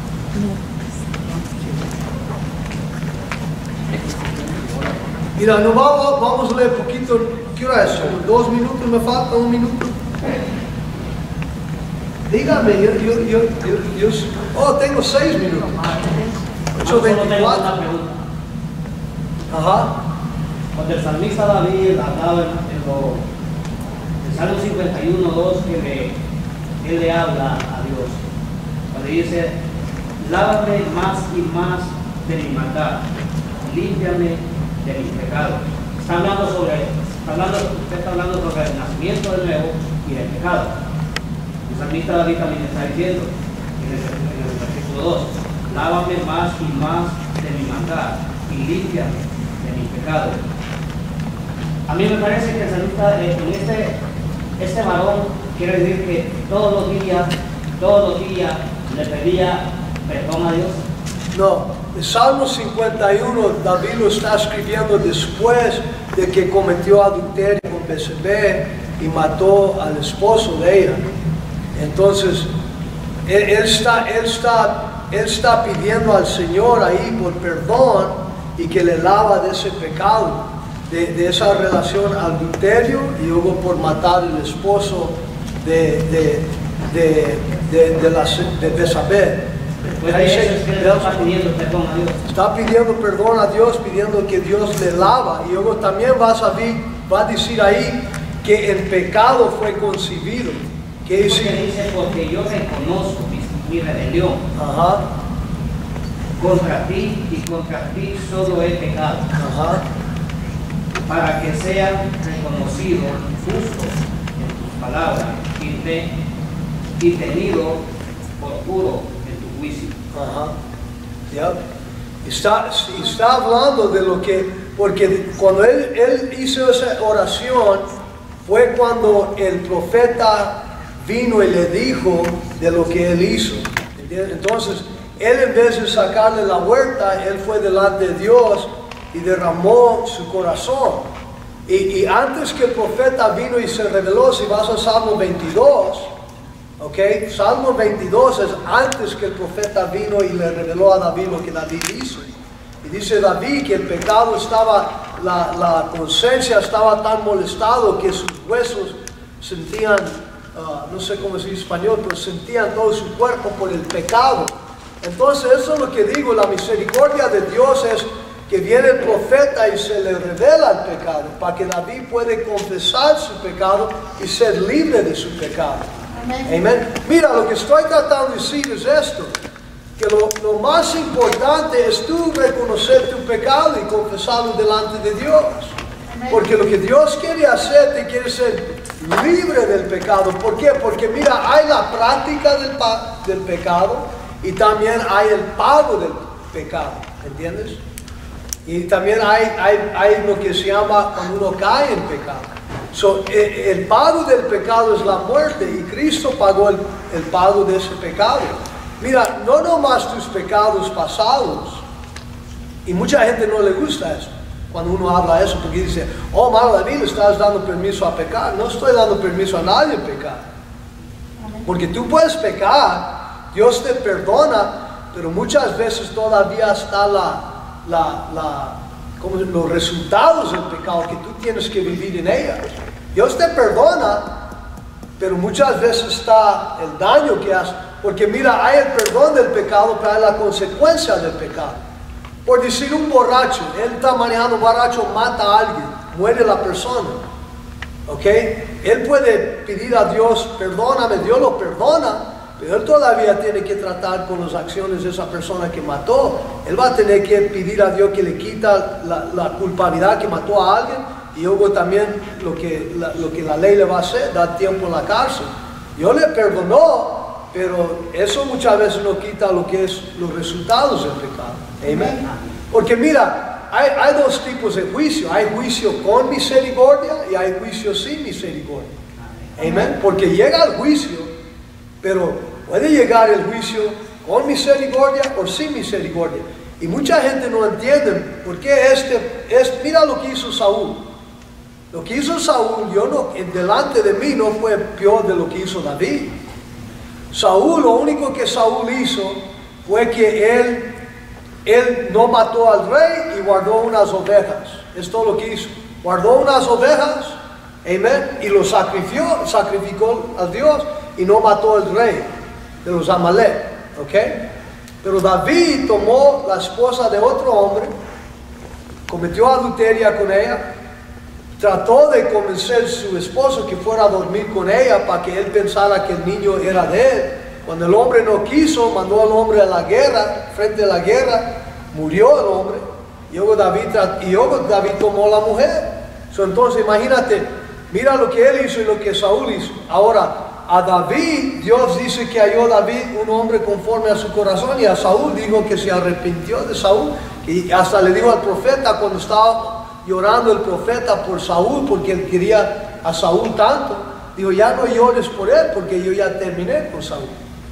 Mira, no vamos a leer poquito. ¿Qué hora es? ¿Son 2 minutos? ¿Me falta 1 minuto? Dígame, tengo 6 minutos. 8:24. Ajá. Cuando el salmista David hablaba en Salmo 51:2, que él le habla a Dios, cuando dice, lávame más y más de mi maldad, límpiame de mis pecados. Usted está hablando sobre el nacimiento de nuevo y del pecado. El salmista David también está diciendo en el versículo 2, lávame más y más de mi maldad y límpiame de mis pecados. A mí me parece que el salmista en este varón quiere decir que todos los días le pedía perdón a Dios. No, el Salmo 51 David lo está escribiendo después de que cometió adulterio con Betsabé y mató al esposo de ella. Entonces, él está pidiendo al Señor ahí por perdón y que le lava de ese pecado, de esa relación adulterio, y luego por matar al esposo de Betsabé. Está pidiendo perdón a Dios. Está pidiendo perdón a Dios, pidiendo que Dios le lava. Y luego también va a decir ahí que el pecado fue concebido. ¿Qué dice? Porque yo reconozco mi rebelión. Ajá. Contra ti y contra ti solo he pecado. Ajá. Para que sea reconocido justo en tus palabras y tenido por puro en tu juicio. Ajá. Yep. Está hablando de lo que, porque cuando él hizo esa oración, fue cuando el profeta vino y le dijo de lo que él hizo. Entonces, él en vez de sacarle la vuelta, él fue delante de Dios y derramó su corazón. Y antes que el profeta vino y se reveló, si vas a Salmo 22, ok, Salmo 22 es antes que el profeta vino y le reveló a David lo que David hizo. Y dice David que el pecado estaba, la conciencia estaba tan molestado que sus huesos sentían, no sé cómo se dice en español, pero sentían todo su cuerpo por el pecado. Entonces eso es lo que digo, la misericordia de Dios es que viene el profeta y se le revela el pecado, para que David puede confesar su pecado y ser libre de su pecado. Amén. Mira, lo que estoy tratando de decir es esto, que lo más importante es tú reconocer tu pecado y confesarlo delante de Dios. Porque lo que Dios quiere hacer, te quiere ser libre del pecado. ¿Por qué? Porque mira, hay la práctica del pecado y también hay el pago del pecado, ¿entiendes? Y también hay lo que se llama cuando uno cae en pecado. El pago del pecado es la muerte y Cristo pagó el pago de ese pecado. Mira, no nomás tus pecados pasados, y mucha gente no le gusta eso, cuando uno habla eso, porque dice, oh, mano, David, estás dando permiso a pecar. No estoy dando permiso a nadie a pecar. Porque tú puedes pecar, Dios te perdona, pero muchas veces todavía está como los resultados del pecado que tú tienes que vivir en ellas. Dios te perdona, pero muchas veces está el daño que hace. Porque mira, hay el perdón del pecado, pero hay la consecuencia del pecado. Por decir, un borracho, él está manejando borracho, mata a alguien, muere la persona. ¿Ok? Él puede pedir a Dios, perdóname, Dios lo perdona, pero él todavía tiene que tratar con las acciones de esa persona que mató. Él va a tener que pedir a Dios que le quita la culpabilidad que mató a alguien, y luego también lo que la ley le va a hacer, dar tiempo en la cárcel. Dios le perdonó, pero eso muchas veces no quita lo que es los resultados del pecado. Amén. Porque mira, hay dos tipos de juicio. Hay juicio con misericordia y hay juicio sin misericordia. Amén. Porque llega el juicio, pero puede llegar el juicio con misericordia o sin misericordia. Y mucha gente no entiende por qué mira lo que hizo Saúl. Lo que hizo Saúl, delante de mí no fue peor de lo que hizo David. Saúl, lo único que Saúl hizo fue que él no mató al rey y guardó unas ovejas. Es todo lo que hizo. Guardó unas ovejas, amén, y lo sacrificó a Dios y no mató al rey de los Amalek, ¿ok? Pero David tomó la esposa de otro hombre, cometió adulteria con ella, trató de convencer a su esposo que fuera a dormir con ella para que él pensara que el niño era de él. Cuando el hombre no quiso, mandó al hombre a la guerra, frente a la guerra, murió el hombre, y luego David tomó la mujer. Entonces imagínate, mira lo que él hizo y lo que Saúl hizo. Ahora, a David, Dios dice que halló David un hombre conforme a su corazón, y a Saúl dijo que se arrepintió de Saúl, y hasta le dijo al profeta cuando estaba llorando el profeta por Saúl, porque él quería a Saúl tanto, dijo, ya no llores por él, porque yo ya terminé con Saúl.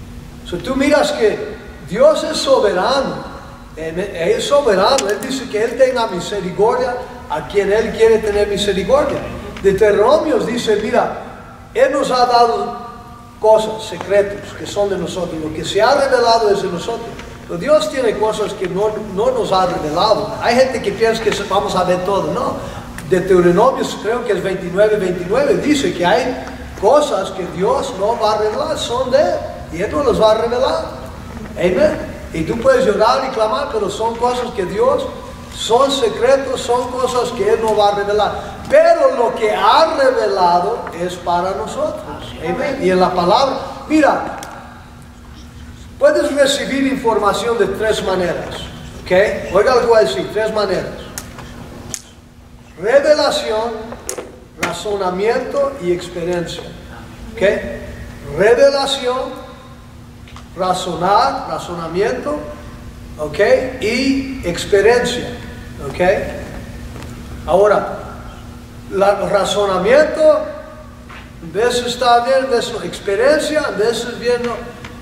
Tú miras que Dios es soberano, Él es soberano, Él dice que Él tenga misericordia a quien Él quiere tener misericordia. Deuteronomio dice, mira, Él nos ha dado cosas, secretos, que son de nosotros, lo que se ha revelado es de nosotros. Pero Dios tiene cosas que no nos ha revelado. Hay gente que piensa que vamos a ver todo. No. Deuteronomio, creo que es 29, dice que hay cosas que Dios no va a revelar, son de Él, y Él no los va a revelar. Amén. Y tú puedes llorar y clamar, pero son cosas que Dios, son secretos, son cosas que Él no va a revelar. Pero lo que ha revelado es para nosotros. Amén. Y en la palabra, mira, puedes recibir información de tres maneras. ¿Ok? Oiga lo que voy a decir, tres maneras. Revelación, razonamiento y experiencia. ¿Ok? Revelación, razonamiento, ¿ok? Y experiencia. ¿Ok? Ahora, el razonamiento en veces está bien, en veces no. Experiencia, en veces bien no.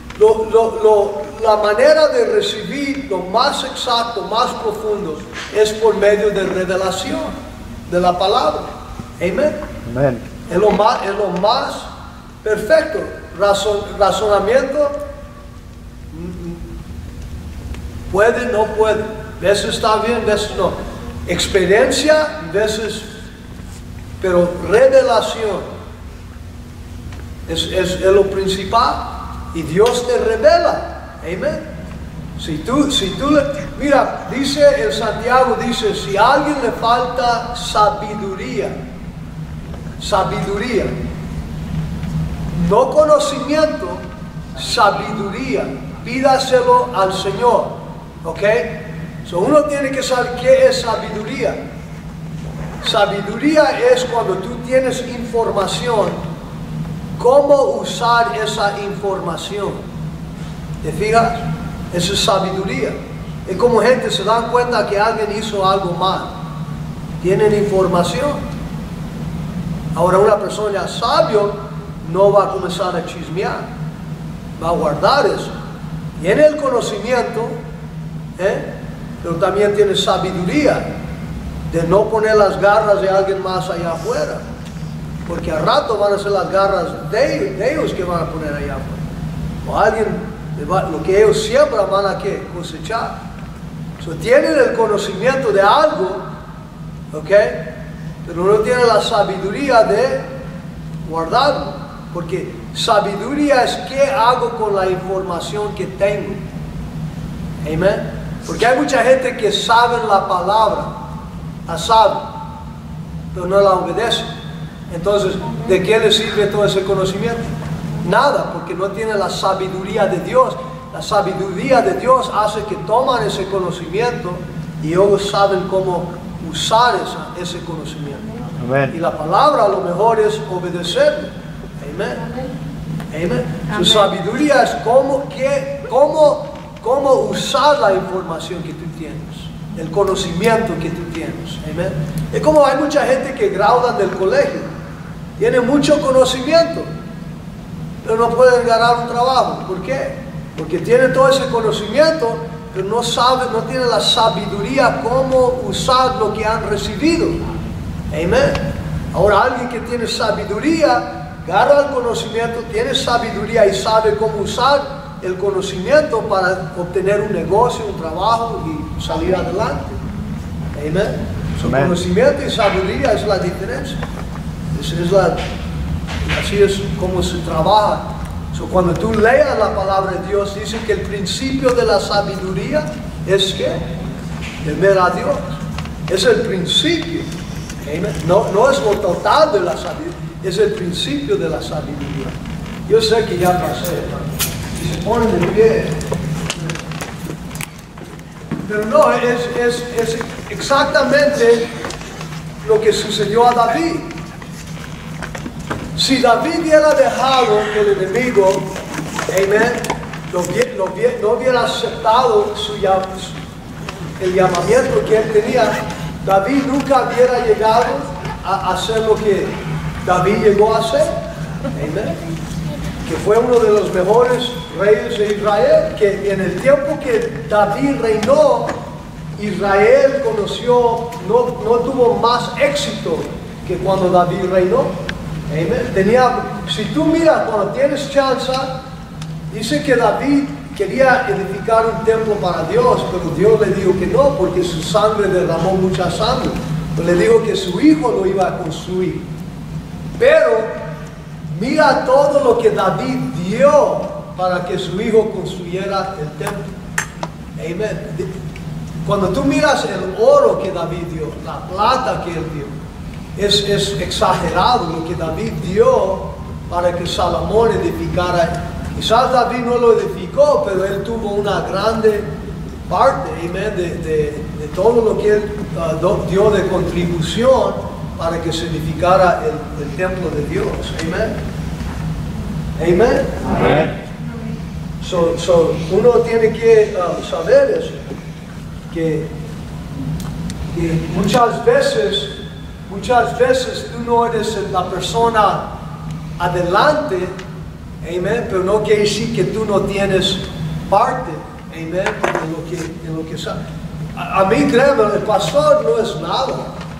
La manera de recibir lo más exacto, más profundo, es por medio de revelación de la palabra. Amén. Amén. Es lo más perfecto. Razonamiento, puede, no puede. Veces está bien, veces no. Experiencia, veces, pero revelación es lo principal. Y Dios te revela. Amén. Si tú mira, dice el Santiago, dice, si a alguien le falta sabiduría, no conocimiento, sabiduría, pídaselo al Señor. ¿Ok? So uno tiene que saber qué es sabiduría. Sabiduría es cuando tú tienes información, cómo usar esa información. ¿Te fijas? Eso es sabiduría. Es como gente se dan cuenta que alguien hizo algo mal. Tienen información. Ahora una persona sabio no va a comenzar a chismear. Va a guardar eso. Tiene el conocimiento, pero también tiene sabiduría de no poner las garras de alguien más allá afuera. Porque al rato van a ser las garras de ellos que van a poner allá afuera. O alguien, lo que ellos siembran van a ¿qué? Cosechar. So, tienen el conocimiento de algo, ¿ok? Pero no tienen la sabiduría de guardarlo. Porque sabiduría es qué hago con la información que tengo. Amén. Porque hay mucha gente que sabe la palabra, la sabe, pero no la obedece. Entonces, ¿de qué le sirve todo ese conocimiento? Nada, porque no tiene la sabiduría de Dios. La sabiduría de Dios hace que toman ese conocimiento y ellos saben cómo usar ese conocimiento. Amén. Y la palabra a lo mejor es obedecerle. Amén. Amén. Su sabiduría es cómo usar la información que tú tienes. El conocimiento que tú tienes. Amén. Es como hay mucha gente que gradúan del colegio. Tiene mucho conocimiento, pero no pueden ganar un trabajo. ¿Por qué? Porque tienen todo ese conocimiento, pero no saben, no tienen la sabiduría cómo usar lo que han recibido. Amén. Ahora alguien que tiene sabiduría, agarra el conocimiento, tiene sabiduría y sabe cómo usar el conocimiento para obtener un negocio, un trabajo y salir adelante. Amén. Su conocimiento y sabiduría es la diferencia. Así es como se trabaja. Cuando tú leas la palabra de Dios, dice que el principio de la sabiduría es que temer a Dios. Es el principio. No es lo total de la sabiduría, es el principio de la sabiduría. Yo sé que ya pasé, si se ponen de pie. Pero no, es exactamente lo que sucedió a David. Si David hubiera dejado que el enemigo, amén, no hubiera aceptado el llamamiento que él tenía, David nunca hubiera llegado a hacer lo que David llegó a hacer. Amén. Que fue uno de los mejores reyes de Israel, que en el tiempo que David reinó, Israel no tuvo más éxito que cuando David reinó. Amen. Si tú miras, cuando tienes chance, dice que David quería edificar un templo para Dios, pero Dios le dijo que no, porque su sangre derramó mucha sangre. Pero le dijo que su hijo lo iba a construir. Pero mira todo lo que David dio para que su hijo construyera el templo. Amén. Cuando tú miras el oro que David dio, la plata que él dio, es exagerado lo que David dio para que Salomón edificara. Quizás David no lo edificó, pero él tuvo una grande parte, amén, de todo lo que él dio de contribución para que se edificara el templo de Dios. Amén. Amén. Amén. Uno tiene que saber eso, que muchas veces tú no eres la persona adelante, amén, pero no quiere decir que tú no tienes parte, amén, en lo que sabes. A mí, créeme, el pastor no es nada,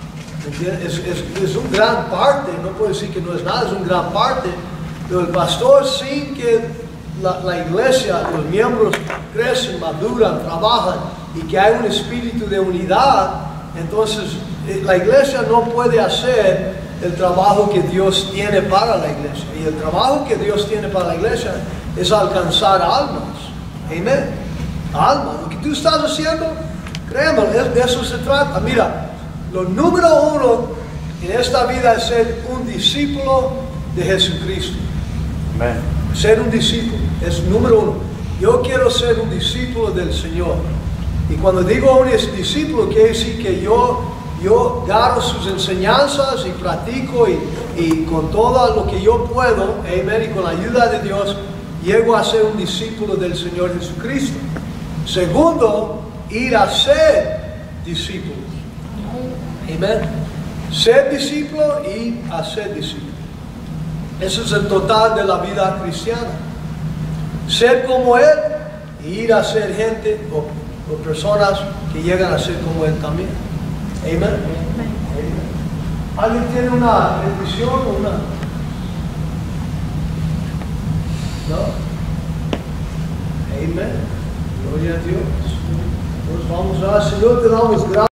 es un gran parte, no puedo decir que no es nada, es un gran parte, pero el pastor sin que la iglesia, los miembros crecen, maduran, trabajan y que hay un espíritu de unidad, entonces la iglesia no puede hacer el trabajo que Dios tiene para la iglesia. Y el trabajo que Dios tiene para la iglesia es alcanzar almas. Amén. Almas. Lo que tú estás haciendo, créeme, de eso se trata. Mira, lo número uno en esta vida es ser un discípulo de Jesucristo. Amén. Ser un discípulo es número uno. Yo quiero ser un discípulo del Señor. Y cuando digo un discípulo, quiere decir que yo agarro sus enseñanzas y practico y con todo lo que yo puedo, amén, y con la ayuda de Dios, llego a ser un discípulo del Señor Jesucristo. Segundo, ir a ser discípulos. Amén. Ser discípulo y hacer discípulo. Ese es el total de la vida cristiana. Ser como Él y ir a ser gente o personas que llegan a ser como Él también. Amén. ¿Alguien tiene una petición o una? ¿No? Amén. Gloria a Dios. Nos vamos a Señor, te damos gracias.